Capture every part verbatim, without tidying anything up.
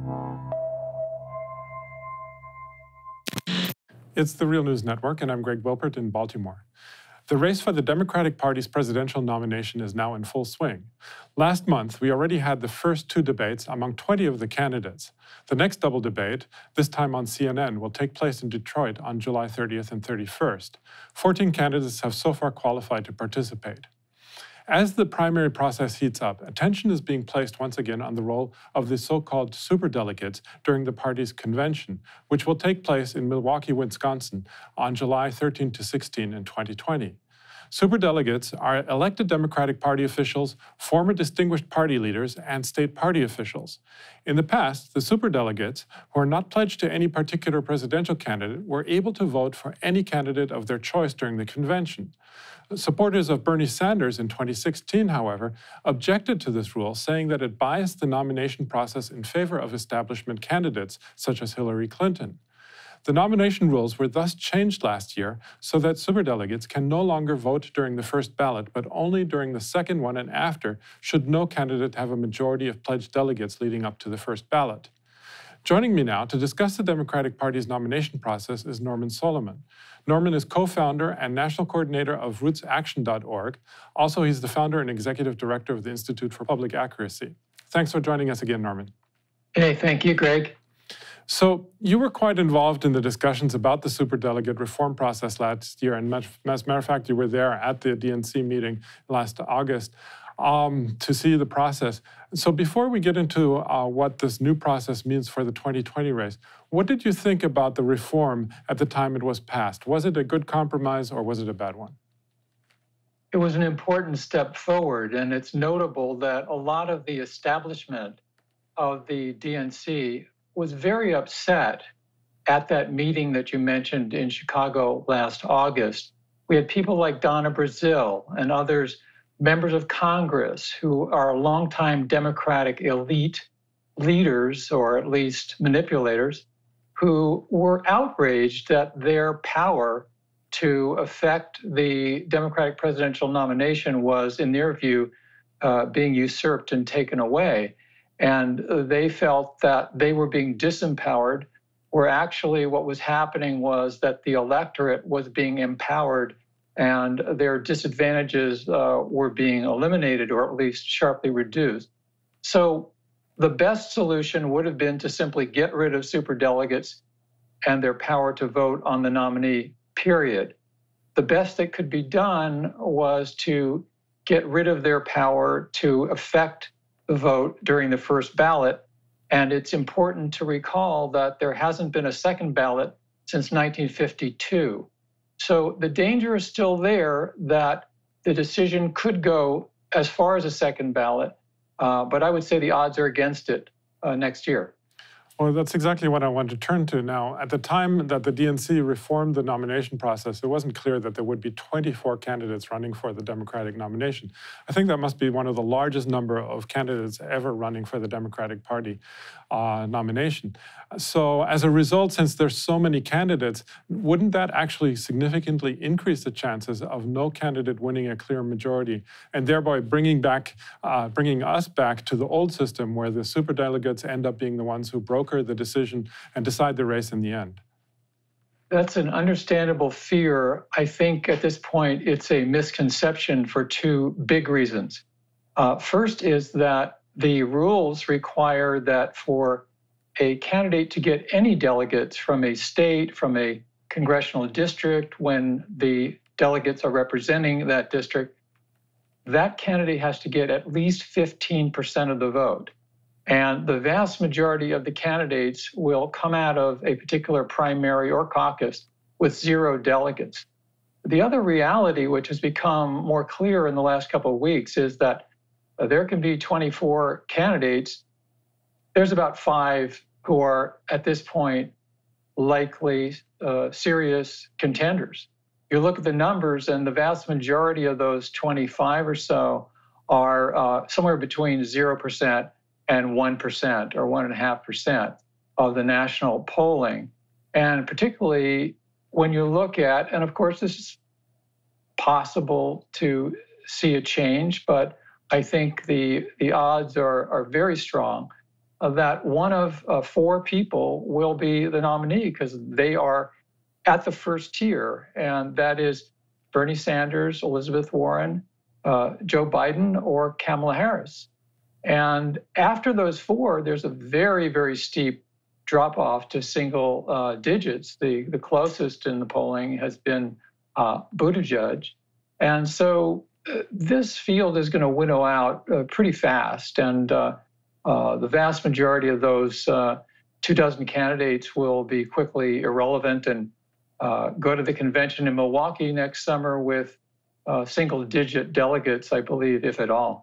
It's the Real News Network, and I'm Greg Wilpert in Baltimore. The race for the Democratic Party's presidential nomination is now in full swing. Last month, we already had the first two debates among twenty of the candidates. The next double debate, this time on C N N, will take place in Detroit on July thirtieth and thirty-first. fourteen candidates have so far qualified to participate. As the primary process heats up, attention is being placed once again on the role of the so-called superdelegates during the party's convention, which will take place in Milwaukee, Wisconsin on July thirteenth to sixteenth in twenty twenty. Superdelegates are elected Democratic Party officials, former distinguished party leaders, and state party officials. In the past, the superdelegates, who are not pledged to any particular presidential candidate, were able to vote for any candidate of their choice during the convention. Supporters of Bernie Sanders in twenty sixteen, however, objected to this rule, saying that it biased the nomination process in favor of establishment candidates, such as Hillary Clinton. The nomination rules were thus changed last year so that superdelegates can no longer vote during the first ballot, but only during the second one and after, should no candidate have a majority of pledged delegates leading up to the first ballot. Joining me now to discuss the Democratic Party's nomination process is Norman Solomon. Norman is co-founder and national coordinator of roots action dot org. Also, he's the founder and executive director of the Institute for Public Accuracy. Thanks for joining us again, Norman. Hey, thank you, Greg. So you were quite involved in the discussions about the superdelegate reform process last year, and as a matter of fact, you were there at the D N C meeting last August um, to see the process. So before we get into uh, what this new process means for the twenty twenty race, what did you think about the reform at the time it was passed? Was it a good compromise or was it a bad one? It was an important step forward, and it's notable that a lot of the establishment of the D N C was very upset at that meeting that you mentioned in Chicago last August. We had people like Donna Brazile and others, members of Congress, who are longtime Democratic elite leaders, or at least manipulators, who were outraged that their power to affect the Democratic presidential nomination was, in their view, uh, being usurped and taken away. And they felt that they were being disempowered, where actually what was happening was that the electorate was being empowered and their disadvantages uh, were being eliminated, or at least sharply reduced. So the best solution would have been to simply get rid of superdelegates and their power to vote on the nominee, period. The best that could be done was to get rid of their power to affect the vote during the first ballot. And it's important to recall that there hasn't been a second ballot since nineteen fifty-two. So the danger is still there that the decision could go as far as a second ballot, uh, but I would say the odds are against it uh, next year. Well, that's exactly what I want to turn to now. At the time that the D N C reformed the nomination process, it wasn't clear that there would be twenty-four candidates running for the Democratic nomination. I think that must be one of the largest number of candidates ever running for the Democratic Party uh, nomination. So as a result, since there's so many candidates, wouldn't that actually significantly increase the chances of no candidate winning a clear majority, and thereby bringing back, uh, bringing us back to the old system where the superdelegates end up being the ones who broker the decision and decide the race in the end? That's an understandable fear. I think at this point it's a misconception for two big reasons. Uh, first is that the rules require that for a candidate to get any delegates from a state, from a congressional district, when the delegates are representing that district, that candidate has to get at least fifteen percent of the vote. And the vast majority of the candidates will come out of a particular primary or caucus with zero delegates. The other reality, which has become more clear in the last couple of weeks, is that there can be twenty-four candidates. There's about five who are, at this point, likely uh, serious contenders. You look at the numbers, and the vast majority of those twenty-five or so are uh, somewhere between zero percent and one percent or one point five percent of the national polling. And particularly when you look at, and of course this is possible to see a change, but I think the, the odds are, are very strong uh, that one of uh, four people will be the nominee because they are at the first tier, and that is Bernie Sanders, Elizabeth Warren, uh, Joe Biden, or Kamala Harris. And after those four, there's a very, very steep drop off to single uh, digits. The, the closest in the polling has been uh, Buttigieg. And so uh, this field is going to winnow out uh, pretty fast. And uh, uh, the vast majority of those uh, two dozen candidates will be quickly irrelevant and uh, go to the convention in Milwaukee next summer with uh, single digit delegates, I believe, if at all.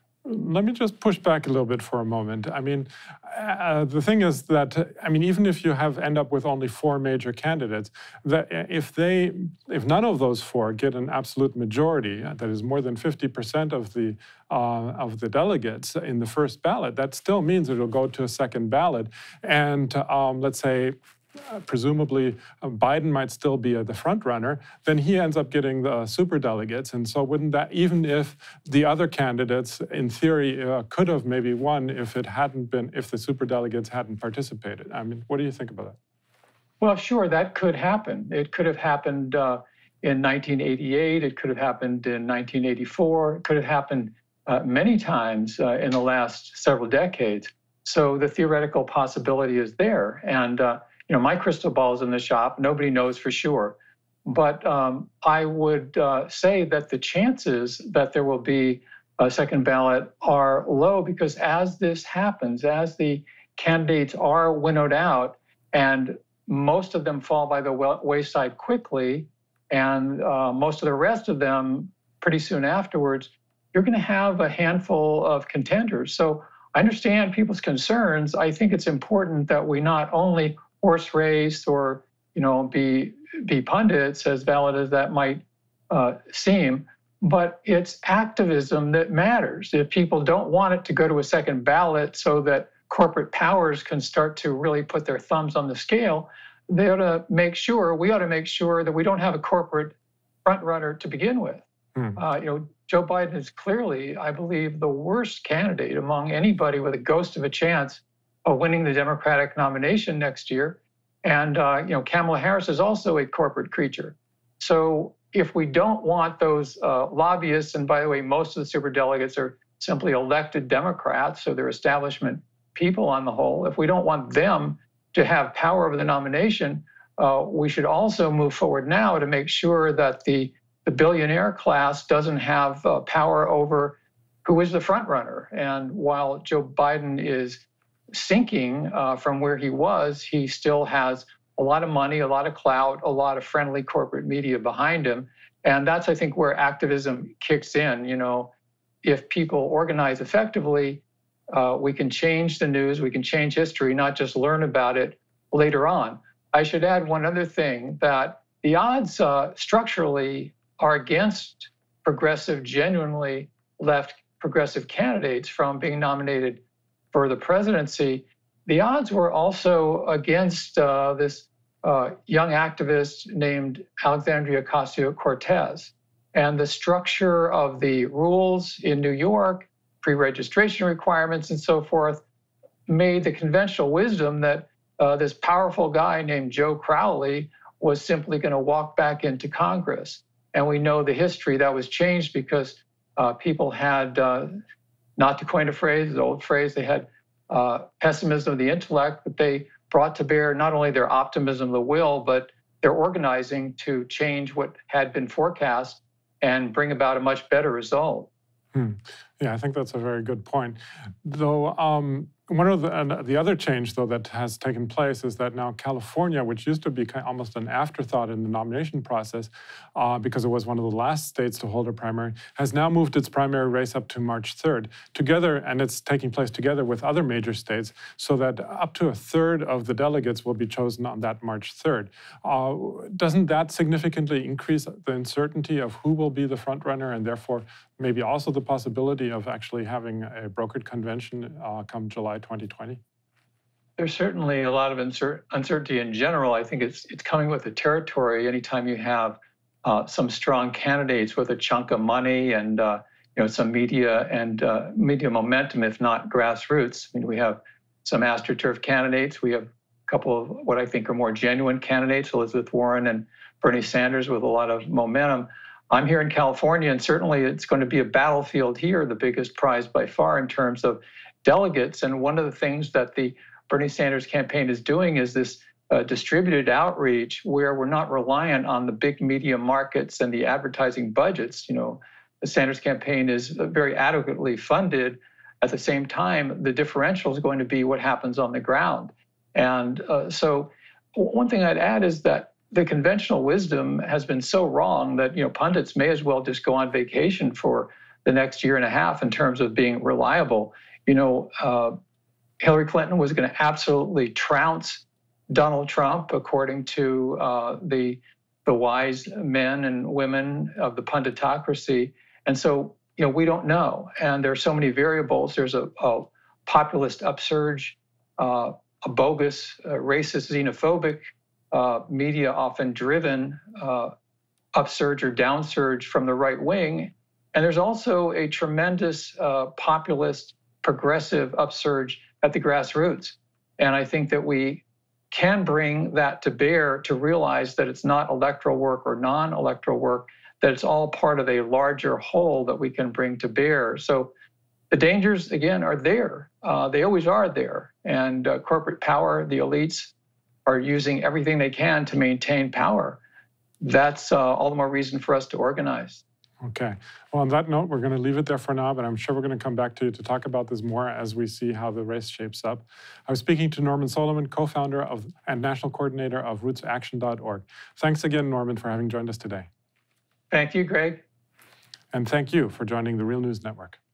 Let me just push back a little bit for a moment. I mean, uh, the thing is that, I mean, even if you have end up with only four major candidates, that if they, if none of those four get an absolute majority, that is more than fifty percent of the uh, of the delegates in the first ballot, that still means it will go to a second ballot, and um, let's say, Uh, presumably uh, Biden might still be uh, the front runner, then he ends up getting the super delegates. And so wouldn't that, even if the other candidates in theory uh, could have maybe won if it hadn't been, if the super delegates hadn't participated? I mean, what do you think about that? Well, sure, that could happen. It could have happened uh, in nineteen eighty-eight. It could have happened in nineteen eighty-four. It could have happened uh, many times uh, in the last several decades. So the theoretical possibility is there. And uh, You know, my crystal ball is in the shop. Nobody knows for sure. But um, I would uh, say that the chances that there will be a second ballot are low because as this happens, as the candidates are winnowed out and most of them fall by the wayside quickly and uh, most of the rest of them pretty soon afterwards, you're going to have a handful of contenders. So I understand people's concerns. I think it's important that we not only horse race or, you know, be be pundits, as valid as that might uh, seem, but it's activism that matters. If people don't want it to go to a second ballot so that corporate powers can start to really put their thumbs on the scale, they ought to make sure, we ought to make sure that we don't have a corporate front runner to begin with. Mm. Uh, you know, Joe Biden is clearly, I believe, the worst candidate among anybody with a ghost of a chance of winning the Democratic nomination next year. And, uh, you know, Kamala Harris is also a corporate creature. So if we don't want those uh, lobbyists, and by the way, most of the superdelegates are simply elected Democrats, so they're establishment people on the whole. If we don't want them to have power over the nomination, uh, we should also move forward now to make sure that the, the billionaire class doesn't have uh, power over who is the front runner. And while Joe Biden is sinking uh, from where he was, he still has a lot of money, a lot of clout, a lot of friendly corporate media behind him. And that's, I think, where activism kicks in. You know, if people organize effectively, uh, we can change the news, we can change history, not just learn about it later on. I should add one other thing, that the odds uh, structurally are against progressive, genuinely left progressive candidates from being nominated for the presidency. The odds were also against uh, this uh, young activist named Alexandria Ocasio-Cortez. And the structure of the rules in New York, pre-registration requirements and so forth, made the conventional wisdom that uh, this powerful guy named Joe Crowley was simply going to walk back into Congress. And we know the history that was changed because uh, people had uh, not to coin a phrase, the old phrase, they had uh, pessimism of the intellect, but they brought to bear not only their optimism of the will, but their organizing to change what had been forecast and bring about a much better result. Hmm. Yeah, I think that's a very good point. Though um, one of the, uh, the other change, though, that has taken place is that now California, which used to be kind of almost an afterthought in the nomination process, uh, because it was one of the last states to hold a primary, has now moved its primary race up to March third, together, and it's taking place together with other major states, so that up to a third of the delegates will be chosen on that March third. Uh, doesn't that significantly increase the uncertainty of who will be the front runner, and therefore maybe also the possibility of actually having a brokered convention uh, come July twenty twenty? There's certainly a lot of uncer uncertainty in general. I think it's it's coming with the territory. Anytime you have uh, some strong candidates with a chunk of money and uh, you know some media and uh, media momentum, if not grassroots. I mean, we have some AstroTurf candidates. We have a couple of what I think are more genuine candidates, Elizabeth Warren and Bernie Sanders, with a lot of momentum. I'm here in California, and certainly it's going to be a battlefield here, the biggest prize by far in terms of delegates. And one of the things that the Bernie Sanders campaign is doing is this uh, distributed outreach where we're not reliant on the big media markets and the advertising budgets. You know, the Sanders campaign is very adequately funded. At the same time, the differential is going to be what happens on the ground. And uh, so one thing I'd add is that the conventional wisdom has been so wrong that, you know, pundits may as well just go on vacation for the next year and a half in terms of being reliable. You know, uh, Hillary Clinton was going to absolutely trounce Donald Trump, according to uh, the the wise men and women of the punditocracy. And so, you know, we don't know. And there are so many variables. There's a, a populist upsurge, uh, a bogus, uh, racist, xenophobic, uh, media often driven uh, upsurge or downsurge from the right wing. And there's also a tremendous uh, populist, progressive upsurge at the grassroots. And I think that we can bring that to bear to realize that it's not electoral work or non-electoral work, that it's all part of a larger whole that we can bring to bear. So the dangers, again, are there. Uh, they always are there. And uh, corporate power, the elites, are using everything they can to maintain power. That's uh, all the more reason for us to organize. Okay. Well, on that note, we're going to leave it there for now, but I'm sure we're going to come back to you to talk about this more as we see how the race shapes up. I was speaking to Norman Solomon, co-founder of and national coordinator of roots action dot org. Thanks again, Norman, for having joined us today. Thank you, Greg. And thank you for joining the Real News Network.